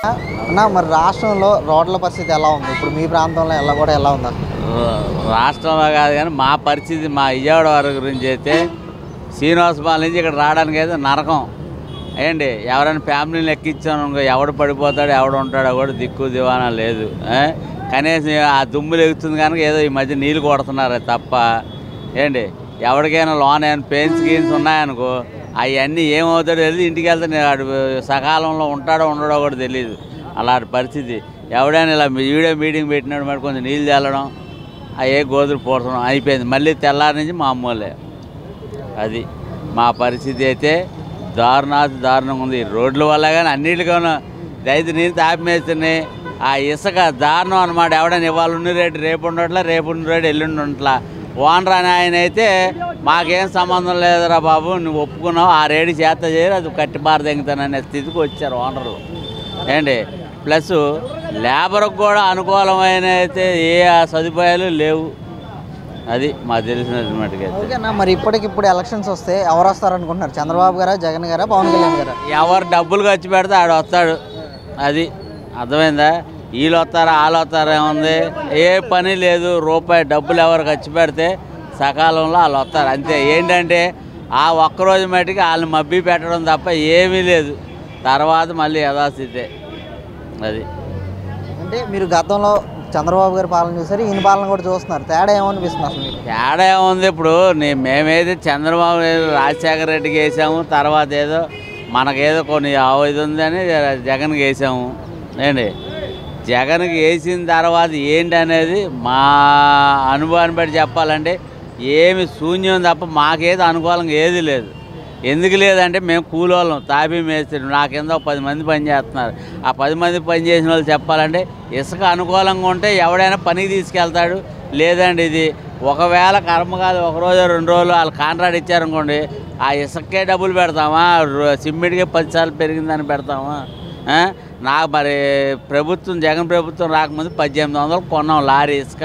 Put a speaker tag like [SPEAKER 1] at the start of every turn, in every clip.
[SPEAKER 1] అన్న మరి రాష్ట్రంలో రోడ్ల పరిస్థితి ఎలా ఉంది? ఇప్పుడు మీ ప్రాంతంలో ఎలా ఉంది?
[SPEAKER 2] రాష్ట్రంలో కాదు కానీ మా పరిస్థితి మా విజయవాడ వారి గురించి అయితే శ్రీనివాసపాలెం నుంచి ఇక్కడ రావడానికి అయితే నరకం ఏంటి. ఎవరైనా ఫ్యామిలీని ఎక్కించాను ఎవడు పడిపోతాడు ఎవడు ఉంటాడో కూడా దిక్కు దివానా లేదు. కనీసం ఆ దుమ్ములు ఎగుతుంది కనుక ఏదో ఈ మధ్య నీళ్ళు కొడుతున్నారు తప్ప ఏంటి. ఎవరికైనా లోన్ ఏమైనా పెయిన్స్ గీన్స్ ఉన్నాయనుకో అవన్నీ ఏమవుతాడో తెలియదు. ఇంటికి వెళ్తే సకాలంలో ఉంటాడో ఉండడో కూడా తెలియదు. అలాంటి పరిస్థితి. ఎవడైనా ఇలా వీడియో మీటింగ్ పెట్టినాడు మరి కొంచెం నీళ్ళు చల్లడం అవి గోధులు పోర్చడం అయిపోయింది. మళ్ళీ తెల్లారి నుంచి మామూలే. అది మా పరిస్థితి అయితే దారుణంగా ఉంది. రోడ్ల వల్ల కానీ అన్నిటికన్నా రైతు నీళ్ళు తాపిమేస్తున్నాయి. ఆ ఇసుక దారుణం అనమాట. ఎవడైనా ఇవాళ ఉన్న రేటు రేపు ఉండట్లా, రేపు ఉన్న రేటు ఎల్లుండి ఉండట్లా. ఓనర్ అని ఆయన అయితే మాకేం సంబంధం లేదురా బాబు, నువ్వు ఒప్పుకున్నావు ఆ రేటు చేత చేయరు, అది కట్టి బార తెంగుతాననే స్థితికి వచ్చారు ఓనర్లు ఏంటి. ప్లస్ లేబర్కి కూడా అనుకూలమైన అయితే ఏ సదుపాయాలు లేవు. అది మాకు తెలిసినటువంటి.
[SPEAKER 1] ఓకేనా, మరి ఇప్పటికిప్పుడు ఎలక్షన్స్ వస్తే ఎవరు వస్తారనుకుంటున్నారు? చంద్రబాబు గారా, జగన్ గారా, పవన్ కళ్యాణ్ గారా?
[SPEAKER 2] ఎవరు డబ్బులు ఖర్చు పెడితే ఆడు వస్తాడు. అది అర్థమైందా? వీళ్ళు వస్తారా వాళ్ళు వస్తారా ఏముంది, ఏ పని లేదు. రూపాయి డబ్బులు ఎవరు ఖర్చు పెడితే సకాలంలో వాళ్ళు వస్తారు అంతే. ఏంటంటే ఆ ఒక్కరోజు మట్టికి వాళ్ళని మబ్బి పెట్టడం తప్ప ఏమీ లేదు. తర్వాత మళ్ళీ యథాస్థితే. అది
[SPEAKER 1] అంటే మీరు గతంలో చంద్రబాబు గారి పాలన చూసారు, ఈయన పాలన కూడా చూస్తున్నారు. తేడా ఏమనిపిస్తుంది అసలు మీకు?
[SPEAKER 2] తేడా ఏముంది, ఇప్పుడు మేమైతే చంద్రబాబు రాజశేఖర రెడ్డికి వేసాము, తర్వాత ఏదో మనకేదో కొన్ని ఇది ఉందని జగన్కి వేసాము ఏంటి. జగన్కి వేసిన తర్వాత ఏంటి అనేది మా అనుభవాన్ని బట్టి చెప్పాలంటే ఏమి శూన్యం తప్ప మాకేదో అనుకూలంగా ఏది లేదు. ఎందుకు లేదంటే మేము కూలోళ్ళం, తాపీ మేస్తున్నాం. నా కింద 10 మంది పని చేస్తున్నారు. ఆ 10 మంది పని చేసిన వాళ్ళు చెప్పాలంటే ఇసుక అనుకూలంగా ఉంటే ఎవడైనా పనికి తీసుకెళ్తాడు. లేదండి ఇది ఒకవేళ కర్మకాలు 1 రోజు 2 రోజులు వాళ్ళు కాంట్రాక్ట్ ఇచ్చారనుకోండి, ఆ ఇసుకే డబ్బులు పెడతామా? సిమెంట్కే 10 సార్లు పెరిగిందని పెడతామా? నాకు మరి ప్రభుత్వం జగన్ ప్రభుత్వం రాకముందు 1800 కొన్నాం లారీ ఇసుక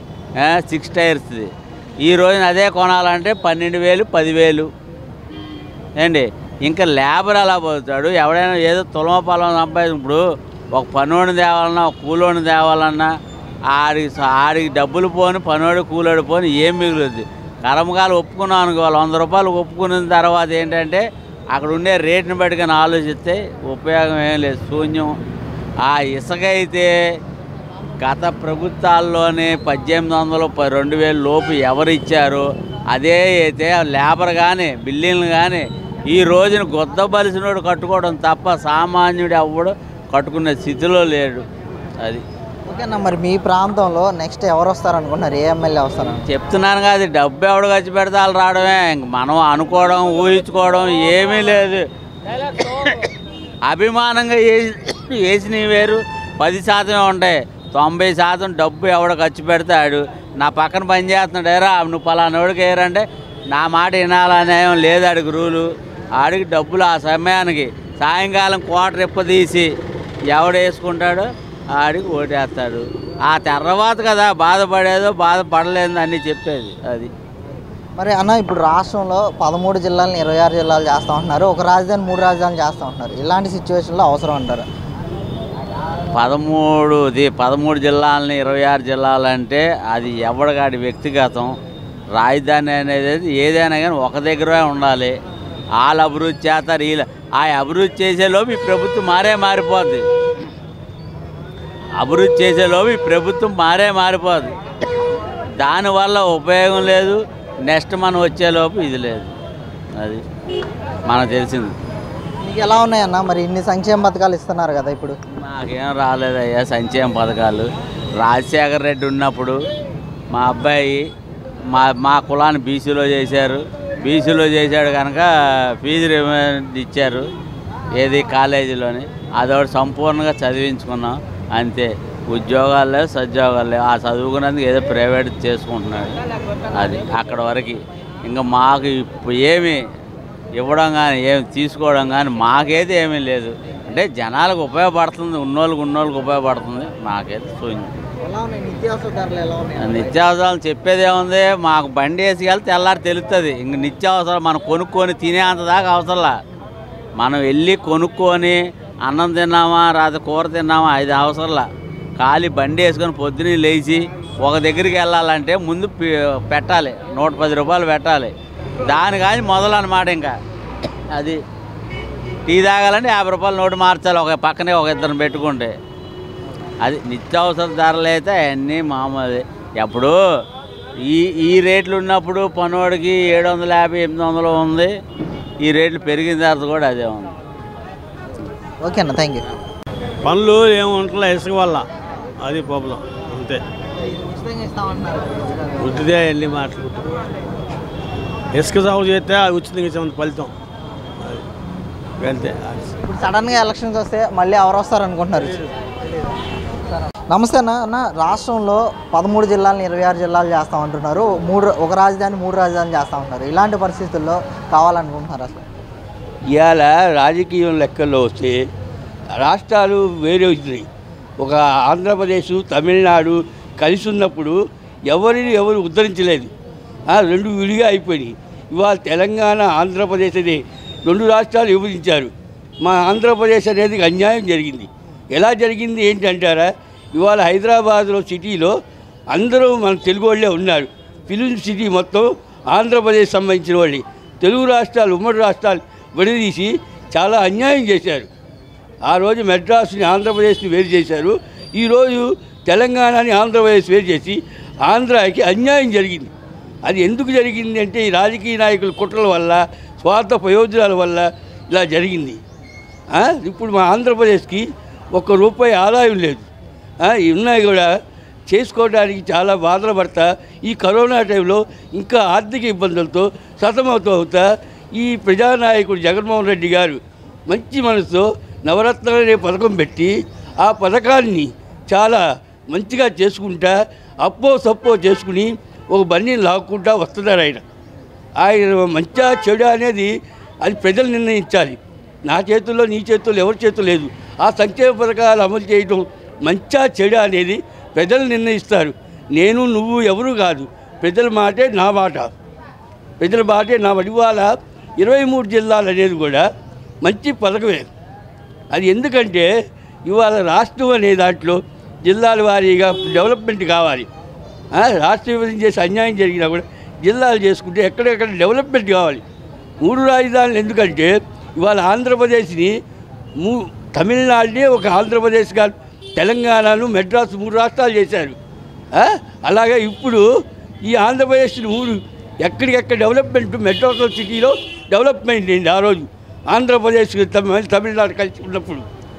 [SPEAKER 2] 6 టైర్స్ది. ఈ రోజున అదే కొనాలంటే 12,000 10,000 ఏంటి. ఇంకా లేబర్ అలా పోతాడు. ఎవడైనా ఏదో తులమ పొలం సంపాదించి ఇప్పుడు ఒక పనోడిని తేవాలన్నా ఒక కూలోడిని తేవాలన్నా ఆడికి డబ్బులు పోని పనోడు కూలోడు పోని ఏం మిగులుద్ది. కర్మకాలు ఒప్పుకున్నాం అనుకో, వాళ్ళు 100 రూపాయలు ఒప్పుకున్న తర్వాత ఏంటంటే అక్కడ ఉండే రేటుని బట్టి కానీ ఆలోచిస్తే ఉపయోగం ఏం లేదు, శూన్యం. ఆ ఇసుక అయితే గత ప్రభుత్వాల్లోనే 1800 2000 లోపు ఎవరు ఇచ్చారో అదే అయితే లేబర్ కానీ బిల్డింగ్లు కానీ ఈ రోజున గొద్దబలిసినోడు కట్టుకోవడం తప్ప సామాన్యుడు ఎవడు కట్టుకునే స్థితిలో లేడు. అది
[SPEAKER 1] ఓకేనా. మరి మీ ప్రాంతంలో నెక్స్ట్ ఎవరు వస్తారనుకుంటున్నారు? ఏ ఎమ్మెల్యే వస్తారు?
[SPEAKER 2] చెప్తున్నాను కదా, డబ్బు ఎవడు ఖర్చు పెడితే వాళ్ళు రావడమే. ఇంక మనం అనుకోవడం ఊహించుకోవడం ఏమీ లేదు. అభిమానంగా వేసినవి వేరు, 10% ఉంటాయి. 90% డబ్బు ఎవడ ఖర్చు పెడతాడు. నా పక్కన పని చేస్తున్నాడు, ఏరా నువ్వు పలానోడికి వేయరంటే నా మాట వినాలనే లేదు ఆడికి రూలు. ఆడికి డబ్బులు ఆ సమయానికి సాయంకాలం క్వార్టర్ ఇప్పదీసి ఎవడు వేసుకుంటాడో ఆడికి ఓటేస్తాడు. ఆ తర్వాత కదా బాధపడేదో బాధపడలేదు అన్నీ చెప్పేది. అది
[SPEAKER 1] మరి అన్న ఇప్పుడు రాష్ట్రంలో 13 జిల్లాలను 26 జిల్లాలు చేస్తూ ఉంటున్నారు. ఒక రాజధాని 3 రాజధానులు చేస్తూ ఉంటున్నారు. ఇలాంటి సిచ్యువేషన్లో అవసరం అంటారు?
[SPEAKER 2] 13 జిల్లాలని 26 జిల్లాలంటే అది ఎవడికాడి వ్యక్తిగతం. రాజధాని అనేది ఏదైనా కానీ ఒక దగ్గరే ఉండాలి. వాళ్ళ అభివృద్ధి చేస్తారు. వీళ్ళు ఆ అభివృద్ధి చేసేలోపు ఈ ప్రభుత్వం మారిపోద్ది. అభివృద్ధి చేసేలోపు ఈ ప్రభుత్వం మారిపోద్ది. దానివల్ల ఉపయోగం లేదు. నెక్స్ట్ మనం వచ్చేలోపు ఇది లేదు. అది మనకు తెలిసింది.
[SPEAKER 1] మీకు ఎలా ఉన్నాయన్న? మరి ఇన్ని సంక్షేమ పథకాలు ఇస్తున్నారు కదా, ఇప్పుడు
[SPEAKER 2] నాకేం రాలేదయ్యా సంక్షేమ పథకాలు. రాజశేఖర రెడ్డి ఉన్నప్పుడు మా అబ్బాయి మా కులాన్ని బీసీలో చేశారు. బీసీలో చేశాడు కనుక ఫీజు రిమెంట్ ఇచ్చారు ఏది కాలేజీలోని. అదొకటి సంపూర్ణంగా చదివించుకున్నాం అంతే. ఉద్యోగాలు లేవు, సద్యోగాలు లేవు. ఆ చదువుకున్నందుకు ఏదో ప్రైవేట్ చేసుకుంటున్నాడు. అది అక్కడ వరకు. ఇంకా మాకు ఇప్పుడు ఏమి ఇవ్వడం కానీ ఏమి తీసుకోవడం కానీ మాకైతే ఏమీ లేదు. అంటే జనాలకు ఉపయోగపడుతుంది, ఉన్నోళ్ళకి ఉపయోగపడుతుంది. మాకైతే శూన్యం. నిత్యావసరాలు చెప్పేది ఏముంది, మాకు బండి వేసుకెళ్తే తెల్లారి తెలుస్తుంది. ఇంక నిత్యావసరాలు మనం కొనుక్కొని తినే అంత దాకా అవసరంలా. మనం వెళ్ళి కొనుక్కొని అన్నం తిన్నామా రాత్రి కూర తిన్నామా అది అవసరంలా. ఖాళీ బండి వేసుకొని పొద్దున్నే లేచి ఒక దగ్గరికి వెళ్ళాలంటే ముందు పెట్టాలి, 110 రూపాయలు పెట్టాలి. దాని కానీ మొదలు అన్నమాట. ఇంకా అది టీ తాగాలంటే 50 రూపాయలు నోటు మార్చాలి, ఒక పక్కనే ఒక ఇద్దరు పెట్టుకుంటే. అది నిత్యావసర ధరలు అయితే అన్నీ మామూలు. ఎప్పుడు ఈ రేట్లు ఉన్నప్పుడు పనోడికి 750 800 ఉంది. ఈ రేట్లు పెరిగిన తర్వాత కూడా అదే ఉంది.
[SPEAKER 1] ఓకే అన్న, థ్యాంక్ యూ.
[SPEAKER 3] పనులు ఏముంటలే ఇసుక వల్ల, అది ప్రాబ్లం అంతే. ఉచితే వెళ్ళి మాట్లాడుకుంటాం. ఇసుక సాగు చేస్తే అది ఉచితంగా ఇచ్చామంత ఫలితం అది అంతే.
[SPEAKER 1] ఇప్పుడు సడన్గా ఎలక్షన్స్ వస్తే మళ్ళీ ఎవరు వస్తారు అనుకుంటున్నారు? నమస్తే అన్న. రాష్ట్రంలో 13 జిల్లాలను 26 జిల్లాలు చేస్తామంటున్నారు. ఒక రాజధాని 3 రాజధానులు చేస్తామంటున్నారు. ఇలాంటి పరిస్థితుల్లో కావాలనుకుంటున్నారు అసలు?
[SPEAKER 4] ఇవాళ రాజకీయం లెక్కల్లో వస్తే రాష్ట్రాలు వేరే వచ్చినాయి. ఒక ఆంధ్రప్రదేశ్ తమిళనాడు కలిసి ఉన్నప్పుడు ఎవరిని ఎవరు ఉద్ధరించలేదు, రెండు విడిగా అయిపోయినాయి. ఇవాళ తెలంగాణ ఆంధ్రప్రదేశ్ అనే 2 రాష్ట్రాలు విభజించారు. మా ఆంధ్రప్రదేశ్ అనేది అన్యాయం జరిగింది. ఎలా జరిగింది ఏంటంటారా? ఇవాళ హైదరాబాద్లో సిటీలో అందరూ మన తెలుగు వాళ్ళే ఉన్నారు. ఫిలిం సిటీ మొత్తం ఆంధ్రప్రదేశ్ సంబంధించిన వాళ్ళే. తెలుగు రాష్ట్రాలు ఉమ్మడి రాష్ట్రాలు విడదీసి చాలా అన్యాయం చేశారు. ఆ రోజు మెడ్రాస్ని ఆంధ్రప్రదేశ్ని వేరు చేశారు. ఈరోజు తెలంగాణని ఆంధ్రప్రదేశ్ వేరు చేసి ఆంధ్రాకి అన్యాయం జరిగింది. అది ఎందుకు జరిగింది అంటే ఈ రాజకీయ నాయకుల కుట్రల వల్ల, స్వార్థ ప్రయోజనాల వల్ల ఇలా జరిగింది. ఇప్పుడు మా ఆంధ్రప్రదేశ్కి ₹1 ఆదాయం లేదు. ఉన్నాయి కూడా చేసుకోవడానికి చాలా బాధలు పడతా ఈ కరోనా టైంలో ఇంకా ఆర్థిక ఇబ్బందులతో సతమవుతా ఈ ప్రజానాయకుడు జగన్మోహన్ రెడ్డి గారు మంచి మనసుతో నవరత్నాలు అనే పథకం పెట్టి ఆ పథకాన్ని చాలా మంచిగా చేసుకుంటా అప్పో సప్పో చేసుకుని ఒక బండిని లాక్కుంటా వస్తున్నారు. ఆయన మంచిగా చెడు అనేది అది ప్రజలు నిర్ణయించాలి. నా చేతుల్లో నీ చేతుల్లో ఎవరి చేతుల్లో లేదు. ఆ సంక్షేమ పథకాలు అమలు చేయడం మంచిగా చెడు అనేది ప్రజలు నిర్ణయిస్తారు. నేను నువ్వు ఎవరు కాదు, ప్రజల మాటే నా మాట, ప్రజల మాటే నా మాట. ఇవాళ 23 జిల్లాలు అనేది కూడా మంచి పథకమే. అది ఎందుకంటే ఇవాళ రాష్ట్రం అనే దాంట్లో జిల్లాల వారీగా డెవలప్మెంట్ కావాలి. రాష్ట్ర విభజన చేసి అన్యాయం జరిగినా కూడా జిల్లాలు చేసుకుంటే ఎక్కడెక్కడ డెవలప్మెంట్ కావాలి. 3 రాజధానులు ఎందుకంటే ఇవాళ ఆంధ్రప్రదేశ్ని తమిళనాడుని ఒక ఆంధ్రప్రదేశ్ కాదు, తెలంగాణను మెడ్రాస్ 3 రాష్ట్రాలు చేశారు. అలాగే ఇప్పుడు ఈ ఆంధ్రప్రదేశ్ని 3 ఎక్కడికెక్కడ డెవలప్మెంట్ మెడ్రాస్ సిటీలో డెవలప్మెంట్ అయింది ఆ రోజు ఆంధ్రప్రదేశ్ తమిళనాడు కలిసి ఉన్నప్పుడు.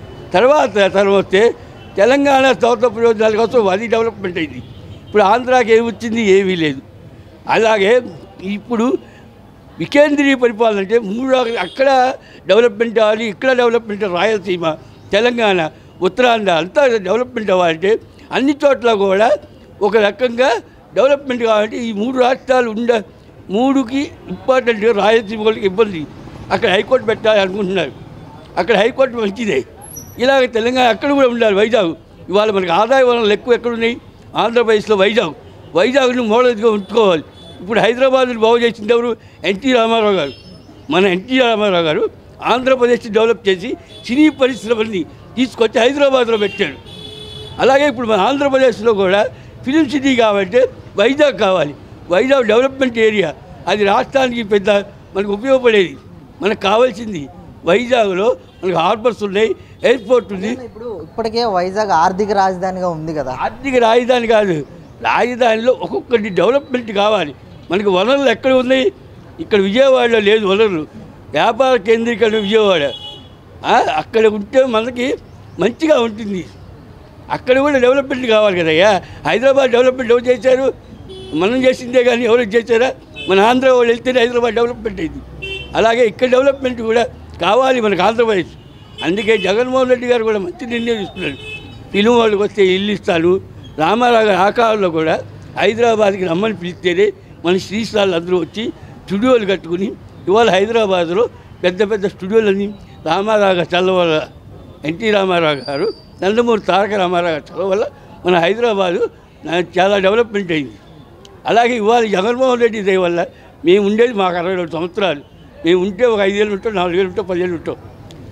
[SPEAKER 4] తర్వాత తెలంగాణ స్వార్థ ప్రయోజనాల కోసం అది డెవలప్మెంట్ అయింది. ఇప్పుడు ఆంధ్రాకి ఏమి వచ్చింది? ఏమీ లేదు. అలాగే ఇప్పుడు వికేంద్రీయ పరిపాలన అంటే 3 అక్కడ డెవలప్మెంట్ అవ్వాలి, ఇక్కడ డెవలప్మెంట్, రాయలసీమ, తెలంగాణ, ఉత్తరాంధ్ర అంతా డెవలప్మెంట్ అవ్వాలంటే అన్ని చోట్ల కూడా ఒక రకంగా డెవలప్మెంట్ కావాలంటే ఈ 3 రాష్ట్రాలు 3కి ఇంపార్టెంట్గా రాయలసీమ వాళ్ళకి ఇబ్బంది. అక్కడ హైకోర్టు పెట్టాలి అనుకుంటున్నారు. అక్కడ హైకోర్టు మంచిదే. ఇలాగ తెలంగాణ అక్కడ కూడా ఉండాలి. వైజాగ్ ఇవాళ మనకి ఆదాయ వనరులు ఎక్కువ ఎక్కడున్నాయి? ఆంధ్రప్రదేశ్లో వైజాగ్ను మోడల్గా ఉంచుకోవాలి. ఇప్పుడు హైదరాబాద్ను బాగు చేసింది ఎవరు? ఎన్టీ రామారావు గారు. మన ఎన్టీ రామారావు గారు ఆంధ్రప్రదేశ్ని డెవలప్ చేసి సినీ పరిశ్రమల్ని తీసుకొచ్చి హైదరాబాద్లో పెట్టాడు. అలాగే ఇప్పుడు మన ఆంధ్రప్రదేశ్లో కూడా ఫిలిం సిటీ కావాలంటే వైజాగ్ కావాలి. వైజాగ్ డెవలప్మెంట్ ఏరియా, అది రాష్ట్రానికి పెద్ద మనకు ఉపయోగపడేది. మనకు కావాల్సింది వైజాగ్లో మనకు హార్బర్స్ ఉన్నాయి, ఎయిర్పోర్ట్ ఉంది.
[SPEAKER 1] ఇప్పుడు ఇప్పటికే వైజాగ్ ఆర్థిక రాజధానిగా ఉంది కదా.
[SPEAKER 4] ఆర్థిక రాజధాని కాదు, రాజధానిలో ఒక్కొక్కటి డెవలప్మెంట్ కావాలి. మనకి వనరులు ఎక్కడ ఉన్నాయి? ఇక్కడ విజయవాడలో లేదు వనరులు. వ్యాపార కేంద్రీకరణ విజయవాడ. అక్కడ ఉంటే మనకి మంచిగా ఉంటుంది. అక్కడ కూడా డెవలప్మెంట్ కావాలి కదయ్యా. హైదరాబాద్ డెవలప్మెంట్ ఎవరు చేశారు? మనం చేసిందే కానీ ఎవరు చేశారా? మన ఆంధ్ర వాళ్ళు వెళ్తేనే హైదరాబాద్ డెవలప్మెంట్ అయింది. అలాగే ఇక్కడ డెవలప్మెంట్ కూడా కావాలి మనకు ఆంధ్రప్రదేశ్. అందుకే జగన్మోహన్ రెడ్డి గారు కూడా మంచి నిర్ణయం ఇస్తున్నారు. ఫిలిం వాళ్ళకి వస్తే ఇల్లు ఇస్తాను. రామారావు గారి ఆకారంలో కూడా హైదరాబాద్కి రమ్మని పిలిస్తేనే మన శ్రీస్థాలు అందరూ వచ్చి స్టూడియోలు కట్టుకుని ఇవాళ హైదరాబాద్లో పెద్ద పెద్ద స్టూడియోలన్నీ రామారావు గారు చల్ల వల్ల, ఎన్టీ రామారావు గారు, నందమూరి తారక రామారావు గారు చల్ల వల్ల మన హైదరాబాదు చాలా డెవలప్మెంట్ అయింది. అలాగే ఇవాళ జగన్మోహన్ రెడ్డి దయ వల్ల మేము ఉండేది మాకు 62 సంవత్సరాలు. మేము ఉంటే ఒక 5 ఏళ్ళు ఉంటాం, 4 ఏళ్ళు ఉంటాం, 10 ఏళ్ళు ఉంటాం.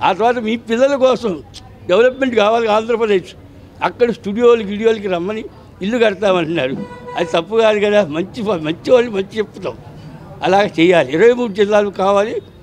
[SPEAKER 4] ఆ తర్వాత మీ పిల్లల కోసం డెవలప్మెంట్ కావాలి ఆంధ్రప్రదేశ్, అక్కడ గిడియోలకి రమ్మని ఇల్లు కడతామంటున్నారు. అది తప్పు కాదు కదా. మంచి వాళ్ళు మంచి చెప్తాం, అలాగే చేయాలి. 23 జిల్లాలు కావాలి.